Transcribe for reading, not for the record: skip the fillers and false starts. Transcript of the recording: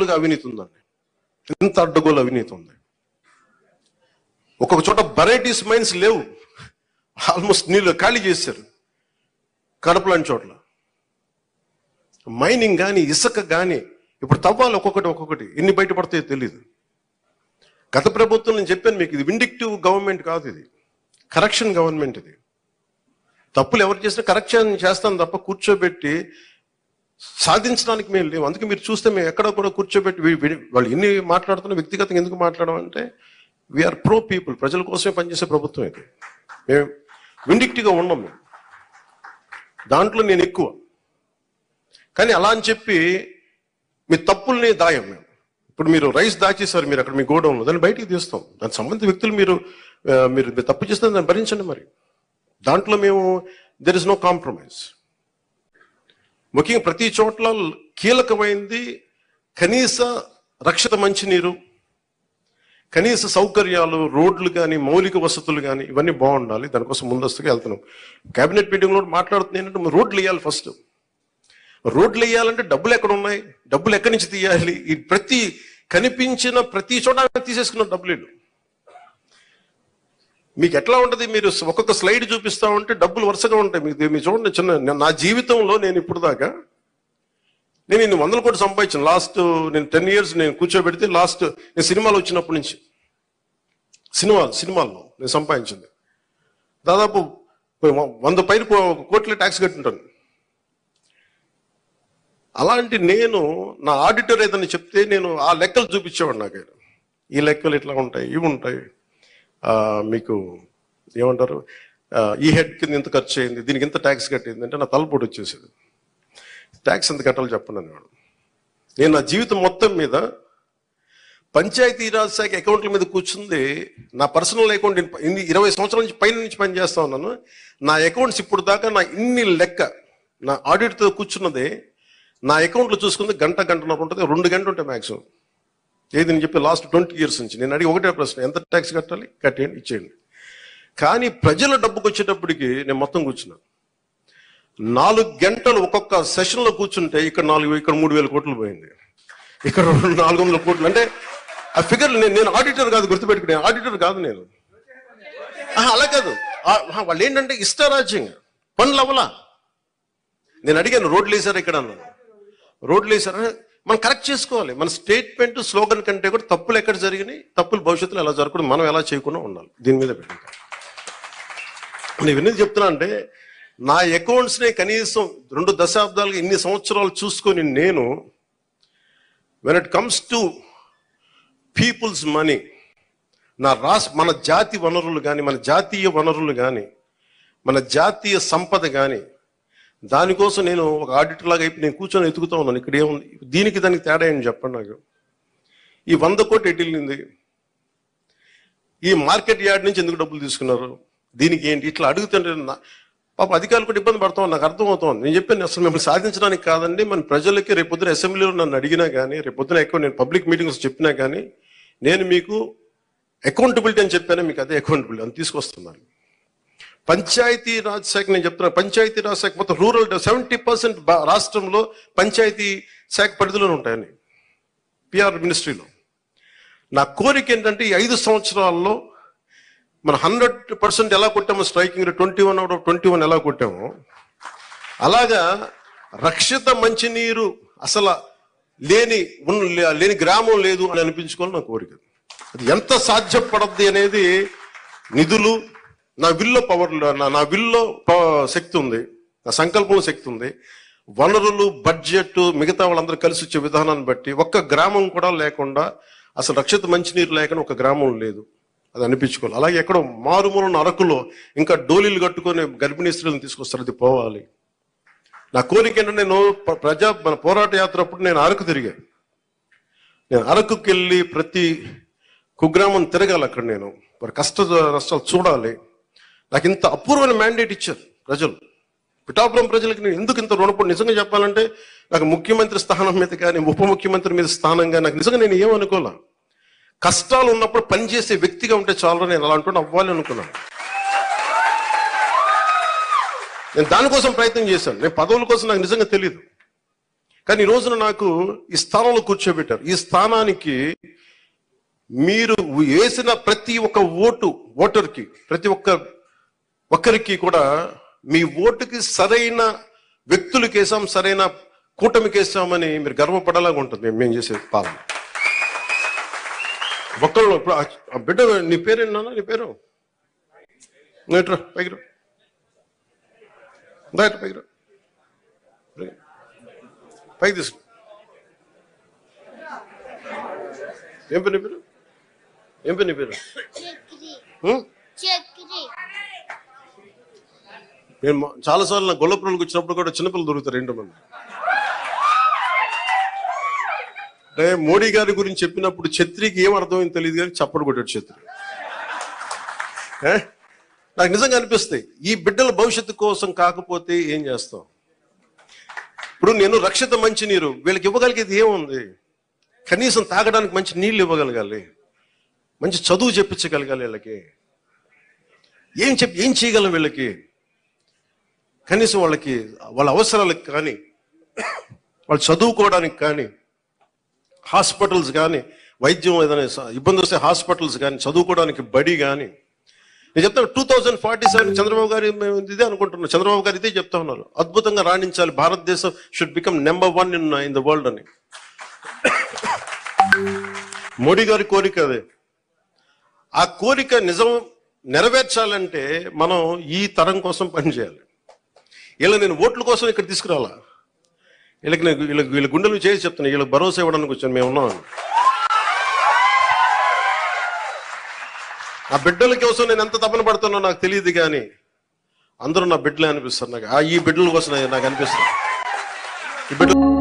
అడ్డగోలుగా అవినీతి ఉందండి. ఇంత అడ్డగోలు అవినీతి ఉంది. ఒక్కొక్క చోట వెరైటీస్ మైన్స్ లేవు, ఆల్మోస్ట్ నీళ్ళు ఖాళీ చేశారు. కడప లాంటి చోట్ల మైనింగ్ కానీ ఇసుక కానీ ఇప్పుడు తవ్వాలి ఒక్కొక్కటి ఎన్ని బయటపడతాయో తెలియదు. గత ప్రభుత్వం నేను చెప్పాను మీకు, ఇది విండిక్టివ్ గవర్నమెంట్ కాదు, ఇది కరెక్షన్ గవర్నమెంట్. ఇది తప్పులు ఎవరు చేసినా కరెక్షన్ చేస్తాను తప్ప కూర్చోబెట్టి సాధించడానికి మేము లేవు. అందుకే మీరు చూస్తే మేము ఎక్కడ కూడా కూర్చోబెట్టి వాళ్ళు ఎన్ని మాట్లాడుతున్నా వ్యక్తిగతంగా ఎందుకు మాట్లాడమంటే వీఆర్ ప్రో పీపుల్, ప్రజల కోసమే పనిచేసే ప్రభుత్వం ఇది. మేము విండిక్టివ్గా ఉన్నాం, మేము దాంట్లో నేను ఎక్కువ. కానీ అలా అని చెప్పి మీ తప్పుల్ని దాయం మేము. ఇప్పుడు మీరు రైస్ దాచేసారు, మీరు అక్కడ మీ గోడౌన్లో, దాన్ని బయటికి తీస్తాం. దానికి సంబంధిత వ్యక్తులు మీరు తప్పు చేస్తే దాన్ని భరించండి. మరి దాంట్లో మేము దెర్ ఇస్ నో కాంప్రమైజ్. ముఖ్యంగా ప్రతి చోట్ల కీలకమైంది కనీస రక్షిత మంచినీరు, కనీస సౌకర్యాలు, రోడ్లు కానీ మౌలిక వసతులు కానీ ఇవన్నీ బాగుండాలి. దానికోసం ముందస్తుగా వెళ్తున్నాం. కేబినెట్ మీటింగ్లో మాట్లాడుతుంది ఏంటంటే రోడ్లు వేయాలి. ఫస్ట్ రోడ్లు వేయాలంటే డబ్బులు ఎక్కడ ఉన్నాయి, డబ్బులు ఎక్కడి నుంచి తీయాలి? ఈ కనిపించిన ప్రతి చోట తీసేసుకున్న డబ్బులు. మీకు ఎట్లా ఉంటుంది, మీరు ఒక్కొక్క స్లైడ్ చూపిస్తా ఉంటే డబ్బులు వరుసగా ఉంటాయి. మీరు చూడండి, చిన్న నా జీవితంలో నేను ఇప్పుడు దాకా నేను 100 కోట్లు సంపాదించాను. లాస్ట్ నేను 10 years నేను కూర్చోబెడితే లాస్ట్ నేను సినిమాలు వచ్చినప్పటి నుంచి సినిమాల్లో నేను సంపాదించింది దాదాపు 100 పైన కోట్ల ట్యాక్స్ కట్టుంటాను. అలాంటి నేను నా ఆడిటర్ ఏదైనా చెప్తే నేను ఆ లెక్కలు చూపించేవాడు. నాకు ఈ లెక్కలు ఇట్లా ఉంటాయి, ఇవి ఉంటాయి, మీకు ఏమంటారు, ఈ హెడ్ కింద ఇంత ఖర్చు అయింది, దీనికి ఇంత ట్యాక్స్ కట్టింది అంటే నా తలపోటు వచ్చేసేది. ట్యాక్స్ ఎంత కట్టాలో చెప్పండి అనేవాడు. నేను నా జీవితం మొత్తం మీద పంచాయతీరాజ్ శాఖ అకౌంట్ల మీద కూర్చుంది నా పర్సనల్ అకౌంట్. 20 సంవత్సరాల నుంచి పైన నుంచి పనిచేస్తా ఉన్నాను. నా అకౌంట్స్ ఇప్పుడు దాకా నా ఇన్ని లెక్క నా ఆడిట్తో కూర్చున్నది నా అకౌంట్లో చూసుకుంది గంటన్నర ఉంటుంది, 2 గంటలు ఉంటాయి మ్యాక్సిమం. ఏది నేను చెప్పి లాస్ట్ 20 years నుంచి నేను అడిగి ఒకటే ప్రశ్న, ఎంత ట్యాక్స్ కట్టాలి, కట్టేయండి, ఇచ్చేయండి. కానీ ప్రజల డబ్బుకి వచ్చేటప్పటికి నేను మొత్తం కూర్చున్నాను. 4 గంటలు ఒక్కొక్క సెషన్లో కూర్చుంటే ఇక్కడ 3,000 కోట్లు పోయింది, ఇక్కడ 400 కోట్లు. అంటే ఆ ఫిగర్ నేను ఆడిటర్ కాదు, గుర్తుపెట్టుకునే ఆడిటర్ కాదు నేను. అలా కాదు, వాళ్ళు ఏంటంటే ఇష్టారాజ్యంగా పనులు అవ్వలా. నేను అడిగాను రోడ్లు వేసారా ఇక్కడ అన్నాను. రోడ్లు వేసారా, మనం కరెక్ట్ చేసుకోవాలి. మన స్టేట్మెంట్ స్లోగన్ కంటే కూడా తప్పులు ఎక్కడ జరిగినాయి, తప్పులు భవిష్యత్తులో ఎలా జరగకూడదు, మనం ఎలా చేయకుండా ఉండాలి, దీని మీద పెట్టి నేను ఎందుకు చెప్తున్నా అంటే నా అకౌంట్స్ని కనీసం 2 దశాబ్దాలుగా ఇన్ని సంవత్సరాలు చూసుకొని నేను when it comes to people's money, మన జాతి వనరులు కానీ, మన జాతీయ వనరులు కానీ, మన జాతీయ సంపద కానీ, దానికోసం నేను ఒక ఆడిటర్ లాగా అయిపోయి నేను కూర్చొని ఎతుకుతా ఉన్నాను. ఇక్కడ ఏముంది, దానికి తేడా ఏంటి చెప్పండి నాకు. ఈ 100 కోట్లు ఎట్టిల్లింది, ఈ మార్కెట్ యార్డ్ నుంచి ఎందుకు డబ్బులు తీసుకున్నారు, దీనికి ఏంటి, ఇట్లా అడుగుతుంటే పాప అధికారులు కూడా ఇబ్బంది పడతాం. నాకు అర్థమవుతాం. నేను చెప్పాను అసలు మిమ్మల్ని సాధించడానికి కాదండి, మన ప్రజలకి రేపొద్దున అసెంబ్లీలో నన్ను అడిగినా కానీ, రేపొద్దున ఎక్కువ నేను పబ్లిక్ మీటింగ్స్ చెప్పినా కానీ నేను మీకు అకౌంటబిలిటీ అని చెప్పాను, మీకు అదే అకౌంటబిలిటీ అని తీసుకొస్తున్నాను. పంచాయతీ రాజ్ శాఖ నేను చెప్తున్నా, పంచాయతీ రాజ్ శాఖ మొత్తం రూరల్ 70% రాష్ట్రంలో పంచాయతీ శాఖ పరిధిలోనే ఉంటాయని పిఆర్ మినిస్ట్రీలో. నా కోరిక ఏంటంటే ఈ 5 సంవత్సరాల్లో మనం 100% ఎలా కొట్టామో, స్ట్రైకింగ్ 21 out of 21 ఎలా కొట్టామో, అలాగా రక్షిత మంచినీరు అసలు లేని గ్రామం లేదు అని అనిపించుకోవాలి నా కోరిక. అది ఎంత సాధ్యపడద్ది అనేది నిధులు, నా విల్లో పవర్, నా విల్లో శక్తి ఉంది, నా సంకల్పంలో శక్తి ఉంది, వనరులు, బడ్జెట్, మిగతా వాళ్ళందరూ కలిసి వచ్చే విధానాన్ని బట్టి ఒక్క గ్రామం కూడా లేకుండా, అసలు రక్షిత మంచినీరు లేకుండా ఒక గ్రామం లేదు, అది అనిపించుకోవాలి. అలాగే ఎక్కడో మారుమూలన్న అరకులో ఇంకా డోలీలు కట్టుకొని గర్భిణీ స్త్రీలను తీసుకొస్తారు, అది పోవాలి. నా కోరిక ఏంటంటే నేను మన పోరాట యాత్ర అప్పుడు నేను అరకు తిరిగాను. నేను అరకుకి వెళ్ళి ప్రతి కుగ్రామం తిరగాలి, అక్కడ నేను వారి కష్ట నష్టాలు చూడాలి. నాకు ఇంత అపూర్వమైన మ్యాండేట్ ఇచ్చారు ప్రజలు, పిఠాపురం ప్రజలకి. నేను ఎందుకు ఇంత రుణపడి, నిజంగా చెప్పాలంటే నాకు ముఖ్యమంత్రి స్థానం మీద కానీ, ఉప ముఖ్యమంత్రి మీద స్థానం కానీ నాకు నిజంగా నేను ఏమనుకోలే. కష్టాలు ఉన్నప్పుడు పనిచేసే వ్యక్తిగా ఉంటే చాలా, నేను అలాంటి అవ్వాలి అనుకున్నాను. నేను దానికోసం ప్రయత్నం చేశాను. నేను పదవుల కోసం నాకు నిజంగా తెలియదు, కానీ ఈ రోజున నాకు ఈ స్థానంలో కూర్చోబెట్టారు. ఈ స్థానానికి మీరు వేసిన ప్రతి ఒక్క ఓటర్కి, ప్రతి ఒక్కరికి కూడా మీ ఓటుకి సరైన వ్యక్తులకి వేసాం, సరైన కూటమికి వేసామని మీరు గర్వపడేలాగా ఉంటుంది మేము చేసే పాలన. ఒక్కళ్ళు ఇప్పుడు ఆ బిడ్డ, నీ పేరేనా? నీ పేరు నేట్రా పైకి రా, పైకి రా, పైకి తీసుకు. ఏం పేరు నీ పేరు? ఏం పేరు నీ పేరు? నేను చాలాసార్లు నా గొల్లపురంకి వచ్చినప్పుడు కూడా చిన్నపిల్లలు దొరుకుతారు 2 మంది. అంటే మోడీ గారి గురించి చెప్పినప్పుడు ఛత్రికి ఏం అర్థమైంది తెలియదు కానీ చప్పడు కొట్టాడు ఛత్రి. నాకు నిజంగా అనిపిస్తాయి, ఈ బిడ్డల భవిష్యత్తు కోసం కాకపోతే ఏం చేస్తాం? ఇప్పుడు నేను రక్షిత మంచినీరు వీళ్ళకి ఇవ్వగలిగేది ఏముంది? కనీసం తాగడానికి మంచి నీళ్ళు ఇవ్వగలగాలి, మంచి చదువు చెప్పించగలగాలి వీళ్ళకి. ఏం చేయగలం వీళ్ళకి? కనీసం వాళ్ళకి వాళ్ళ అవసరాలకు కానీ, వాళ్ళు చదువుకోవడానికి కానీ, హాస్పిటల్స్ కానీ, వైద్యం ఏదైనా ఇబ్బంది వస్తే హాస్పిటల్స్ కానీ, చదువుకోవడానికి బడి కానీ. నేను చెప్తాను 2047 చంద్రబాబు గారు ఇదే అనుకుంటున్నారు. చంద్రబాబు గారు ఇదే చెప్తా ఉన్నారు, అద్భుతంగా రాణించాలి, భారతదేశం should become number 1 in the world అని. మోడీ గారి కోరిక అదే. ఆ కోరిక నిజం నెరవేర్చాలంటే మనం ఈ తరం కోసం పనిచేయాలి. ఇలా నేను ఓట్ల కోసం ఇక్కడ తీసుకురాలా, వీళ్ళ గుండెలు చేసి చెప్తున్నా, వీళ్ళకి భరోసా ఇవ్వడానికి వచ్చాను, మేము ఉన్నామని. ఆ బిడ్డల కోసం నేను ఎంత తపన పడుతున్నా నాకు తెలియదు, కానీ అందరూ నా బిడ్డలే అనిపిస్తారు నాకు. ఈ బిడ్డల కోసం నాకు అనిపిస్తుంది. ఈ బిడ్డ